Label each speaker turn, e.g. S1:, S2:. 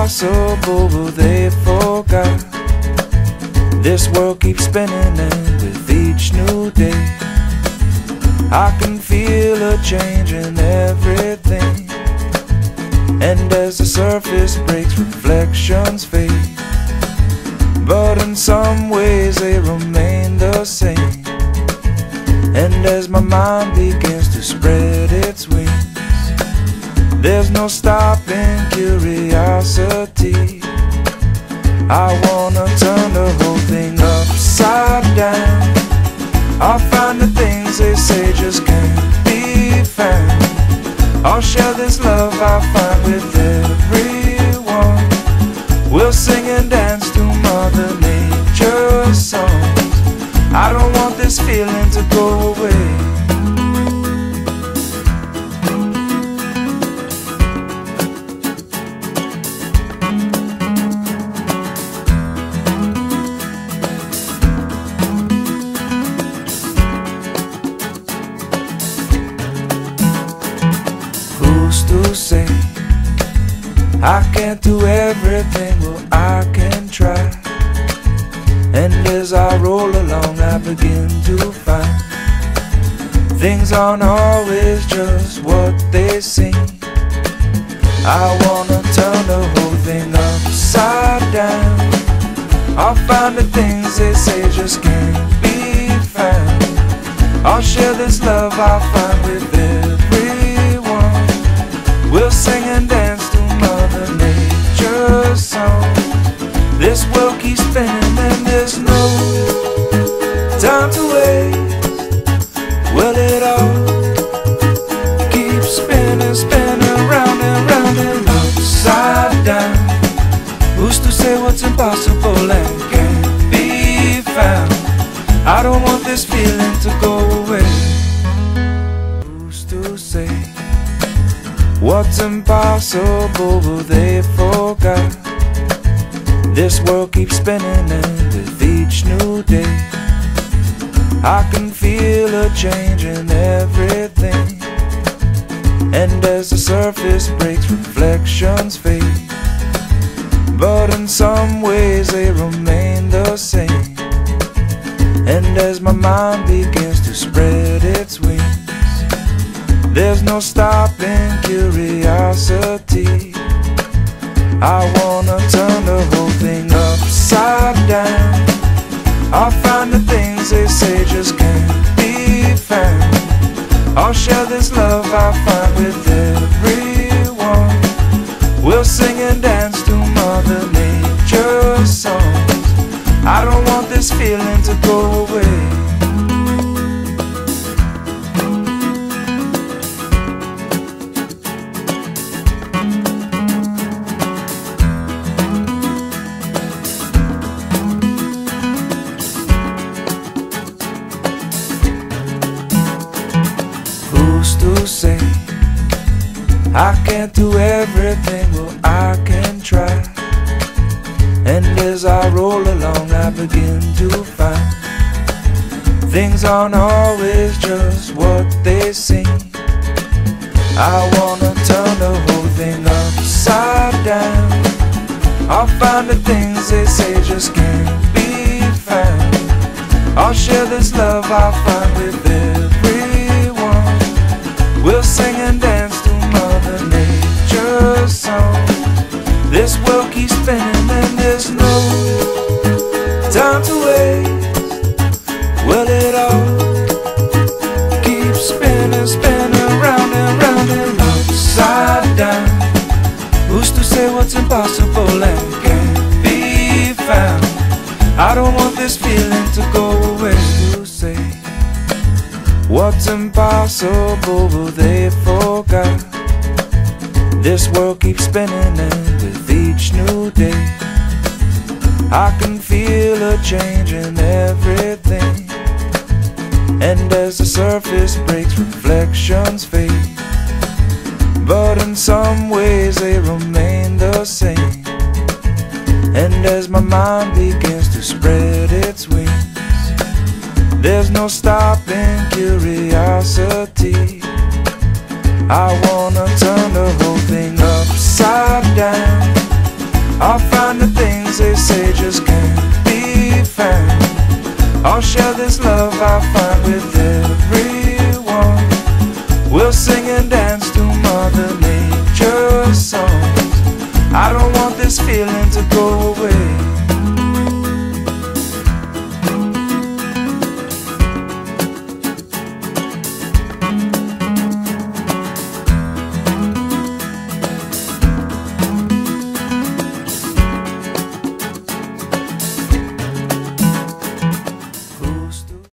S1: impossible, but they forgot. This world keeps spinning, and with each new day I can feel a change in everything. And as the surface breaks, reflections fade, but in some ways they remain the same. And as my mind begins to spread its wings, there's no stopping curiosity. I wanna turn the whole thing upside down. I'll find the things they say just can't be found. I'll share this love I find with everyone. We'll sing and dance to Mother Nature's songs. I don't want this feeling to go away. Who's to say I can't do everything? Well, I can try. And as I roll along, I begin to find things aren't always just what they seem. I wanna turn the whole thing upside down. I'll find the things they say just can't be found. I'll share this love I find with everyone. We'll sing and dance to Mother Nature's song. This world keeps spinning and there's no time to waste. Well, it all keeps spinning, spinning round and round and upside down. Who's to say what's impossible and can't be found? I don't want this feeling to go away. Who's to say what's impossible, but they forgot. This world keeps spinning, and with each new day I can feel a change in everything. And as the surface breaks, reflections fade, but in some ways they remain the same. And as my mind begins to spread its wings, there's no stopping curiosity. I wanna turn the whole thing upside down. I'll find the things they say just can't be found. I'll share this love I find with everyone. We'll sing and dance to Mother Nature's songs. I don't want this feeling to go away. Who's to say I can't do everything? Well, I can try. And as I roll along, I begin to find things aren't always just what they seem. I wanna turn the whole thing upside down. I'll find the things they say just can't be found. I'll share this love I find with everyone. We'll sing and dance to Mother Nature's song. This world keeps spinning and there's no time to waste. Well, it all keeps spinning, spinning round and round and upside down. Who's to say what's impossible and can't be found? I don't want this feeling to go away. To say what's impossible, but they forgot. This world keeps spinning, and with each new day I can feel a change in everything. And as the surface breaks, reflections fade, but in some ways they remain the same. And as my mind begins to spread its wings, there's no stopping curiosity. I wanna turn the whole thing upside down. I'll find the things they say just can't be found. I'll share this love I find with everyone. We'll sing and dance to Mother Nature's songs. I don't want this feeling to go away.